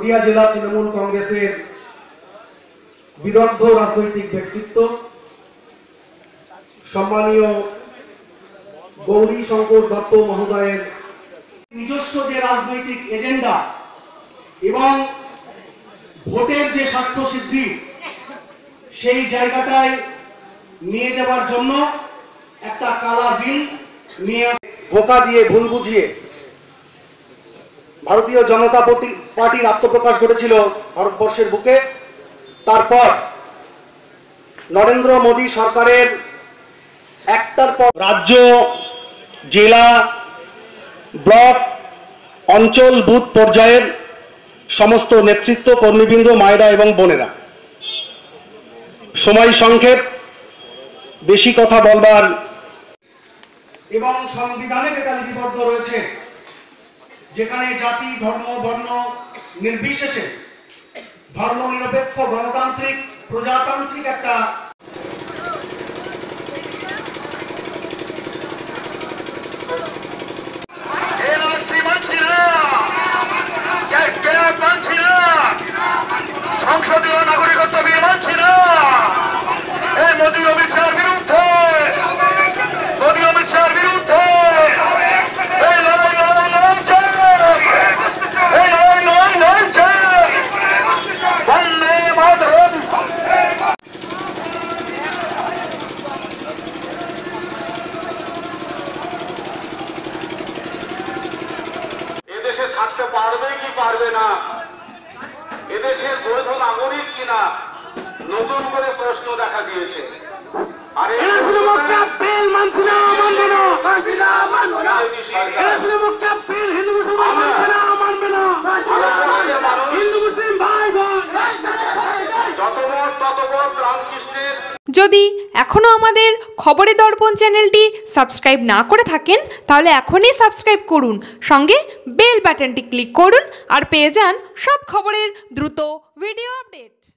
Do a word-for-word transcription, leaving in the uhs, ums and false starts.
নদিয়া জেলা তৃণমূল কংগ্রেসের বিদগ্ধ রাজনৈতিক ব্যক্তিত্ব সম্মানীয় গৌরী শঙ্কর দত্ত মহোদয়ের নিজস্ব যে রাজনৈতিক এজেন্ডা এবং ভোটের যে স্বার্থ সিদ্ধি সেই জায়গাটায় নিয়ে যাওয়ার জন্য একটা কালা বিল নিয়ে ধোঁকা দিয়ে ভুল বুঝিয়ে ভারতীয় জনতা পার্টির আত্মপ্রকাশ ঘটেছিল ভারতবর্ষের বুকে। তারপর নরেন্দ্র মোদী সরকারের একটার পর রাজ্য, জেলা, ব্লক, অঞ্চল, বুথ পর্যায়ের সমস্ত নেতৃত্ব, কর্মীবৃন্দ, মায়েরা এবং বোনেরা, সময় সংক্ষেপ, বেশি কথা বলবার এবং সংবিধানে যেটা লিপিবদ্ধ রয়েছে যেখানে জাতি, ধর্ম, বর্ণ নির্বিশেষে ধর্মনিরপেক্ষ গণতান্ত্রিক প্রজাতান্ত্রিক একটা সংসদীয় নাগরিকত্ব বিল মানছি না। এই মোদী অমিত শাহের বিরুদ্ধে, মোদী অমিত শাহের বিরুদ্ধে এই লড়াই লড়াই লড়াই চাই, এই লড়াই লড়াই লড়াই চাই। বন্দে মাতরম। এদেশে থাকতে পারবে কি পারবে না, এদেশের বৈধ নাগরিক কিনা নতুন করে প্রশ্ন দেখা দিয়েছে। আরে হিন্দু মুসলিম ভাই যত ভোট তত ভোট রামকৃষ্ণের। যদি এখনও আমাদের খবরের দর্পণ চ্যানেলটি সাবস্ক্রাইব না করে থাকেন তাহলে এখনই সাবস্ক্রাইব করুন, সঙ্গে বেল বাটনটি ক্লিক করুন আর পেয়ে যান সব খবরের দ্রুত ভিডিও আপডেট।